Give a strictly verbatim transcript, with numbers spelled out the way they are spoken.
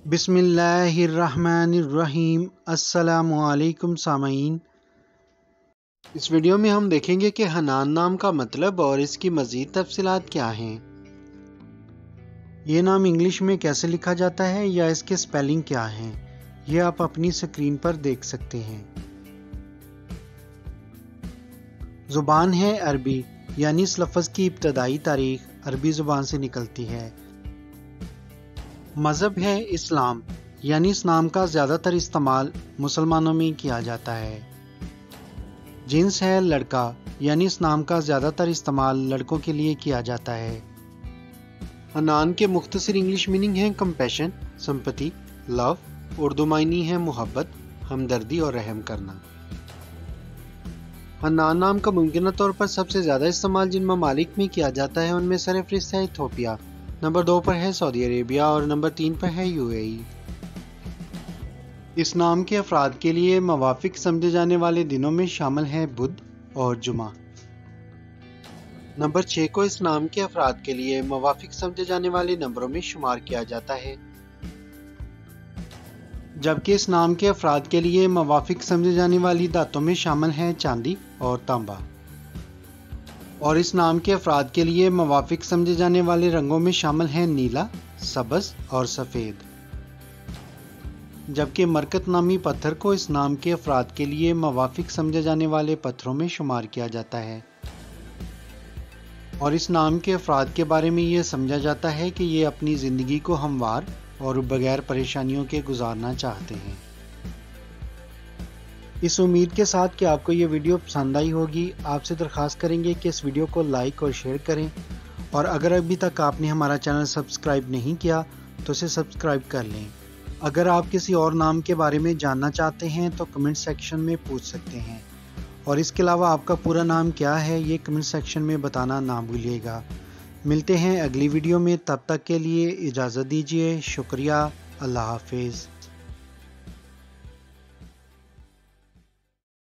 بسم اللہ الرحمن الرحیم۔ السلام علیکم سامعین، اس ویڈیو میں ہم دیکھیں گے کہ حنان نام کا مطلب اور اس کی مزید تفصیلات کیا ہیں۔ یہ نام انگلش میں کیسے لکھا جاتا ہے یا اس کے سپیلنگ کیا ہیں، یہ آپ اپنی سکرین پر دیکھ سکتے ہیں۔ زبان ہے عربی، یعنی اس لفظ کی ابتدائی تاریخ عربی زبان سے نکلتی ہے۔ مذہب ہے اسلام، یعنی اس نام کا زیادہ تر استعمال مسلمانوں میں کیا جاتا ہے۔ جنس ہے لڑکا، یعنی اس نام کا زیادہ تر استعمال لڑکوں کے لیے کیا جاتا ہے۔ حنان کے مختصر انگلش میننگ ہیں کمپیشن، سمپتی، لو، اردو معنی ہے محبت، ہمدردی اور رحم کرنا۔ حنان نام کا ممکنہ طور پر سب سے زیادہ استعمال جن ممالک میں کیا جاتا ہے ان میں سرفہرست ہے ایتھوپیا، نمبر دو پر ہے سعودی عربیہ اور نمبر تین پر ہے یو اے ای۔ اس نام کے افراد کے لیے موافق سمجھے جانے والے دنوں میں شامل ہیں بدھ اور جمعہ۔ نمبر چھ کو اس نام کے افراد کے لیے موافق سمجھے جانے والے نمبروں میں شمار کیا جاتا ہے، جبکہ اس نام کے افراد کے لیے موافق سمجھے جانے والی دھاتوں میں شامل ہیں چاندی اور تانبا، اور اس نام کے افراد کے لیے موافق سمجھے جانے والے رنگوں میں شامل ہیں نیلا، سبز اور سفید، جبکہ مرکت نامی پتھر کو اس نام کے افراد کے لیے موافق سمجھے جانے والے پتھروں میں شمار کیا جاتا ہے، اور اس نام کے افراد کے بارے میں یہ سمجھا جاتا ہے کہ یہ اپنی زندگی کو ہموار اور بغیر پریشانیوں کے گزارنا چاہتے ہیں۔ اس امید کے ساتھ کہ آپ کو یہ ویڈیو پسند آئی ہوگی، آپ سے درخواست کریں گے کہ اس ویڈیو کو لائک اور شیئر کریں، اور اگر ابھی تک آپ نے ہمارا چینل سبسکرائب نہیں کیا تو اسے سبسکرائب کر لیں۔ اگر آپ کسی اور نام کے بارے میں جاننا چاہتے ہیں تو کمنٹ سیکشن میں پوچھ سکتے ہیں، اور اس کے علاوہ آپ کا پورا نام کیا ہے یہ کمنٹ سیکشن میں بتانا نہ بھولیے گا۔ ملتے ہیں اگلی ویڈیو میں، تب تک کے لیے اجازت دیجیے۔ شکریہ، اللہ حافظ۔